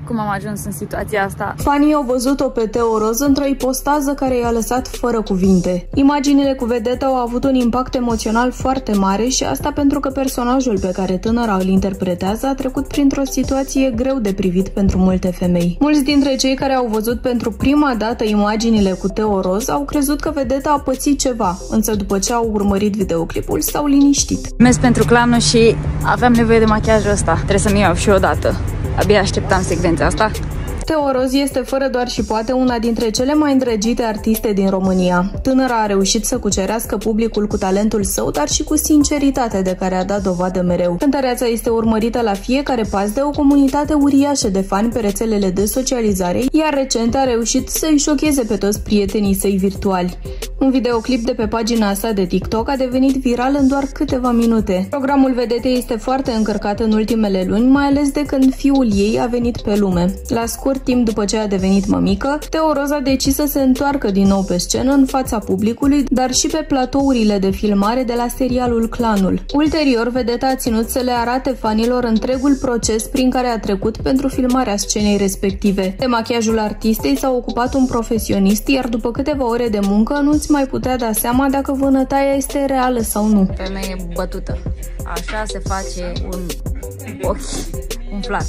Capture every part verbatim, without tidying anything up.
cum am ajuns în situația asta. Fanii au văzut-o pe Teo Roz într-o ipostază care i-a lăsat fără cuvinte. Imaginile cu vedeta au avut un impact emoțional foarte mare și asta pentru că personajul pe care tânăra îl interpretează a trecut printr-o situație greu de privit pentru multe femei. Mulți dintre cei care au văzut pentru prima dată imaginile cu Teo Roz au crezut că vedeta a pățit ceva, însă după ce au urmărit videoclipul s-au liniștit. Mers pentru clanul și aveam nevoie de machiajul ăsta. Trebuie să-mi iau și o dată. Abia așteptam secvența asta. Teo Roz este fără doar și poate una dintre cele mai îndrăgite artiste din România. Tânăra a reușit să cucerească publicul cu talentul său, dar și cu sinceritatea de care a dat dovadă mereu. Cântăreața este urmărită la fiecare pas de o comunitate uriașă de fani pe rețelele de socializare, iar recent a reușit să îi șocheze pe toți prietenii săi virtuali. Un videoclip de pe pagina sa de TikTok a devenit viral în doar câteva minute. Programul vedetei este foarte încărcat în ultimele luni, mai ales de când fiul ei a venit pe lume. La scurt timp după ce a devenit mămică, Teo Roz a decis să se întoarcă din nou pe scenă în fața publicului, dar și pe platourile de filmare de la serialul Clanul. Ulterior, vedeta a ținut să le arate fanilor întregul proces prin care a trecut pentru filmarea scenei respective. De machiajul artistei s-a ocupat un profesionist, iar după câteva ore de muncă nu-ți mai putea da seama dacă vânătaia este reală sau nu. Femeie bătută. Așa se face un ochi umflat.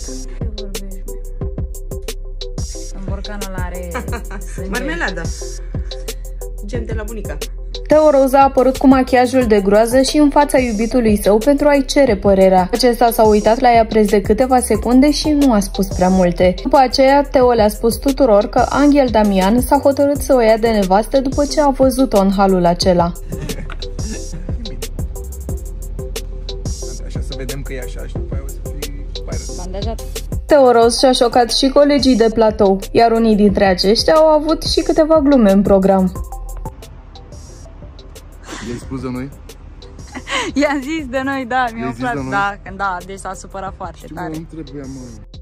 Borcanul are marmeladă, gen de la bunica. Teo Roz a apărut cu machiajul de groază și în fața iubitului său pentru a-i cere părerea. Acesta s-a uitat la ea preț de câteva secunde și nu a spus prea multe. După aceea, Teo le-a spus tuturor că Angel Damian s-a hotărât să o ia de nevastă după ce a văzut-o în halul acela. Așa să vedem că e așa și după aia o să fii bandajat. Teo Roz și-a șocat și colegii de platou, iar unii dintre aceștia au avut și câteva glume în program. I-ai spus de noi? I-am zis de noi, da, mi-a I-ai zis de umflat, noi? da, când da, deci s-a supărat foarte Știu, tare. nu trebuia, mă.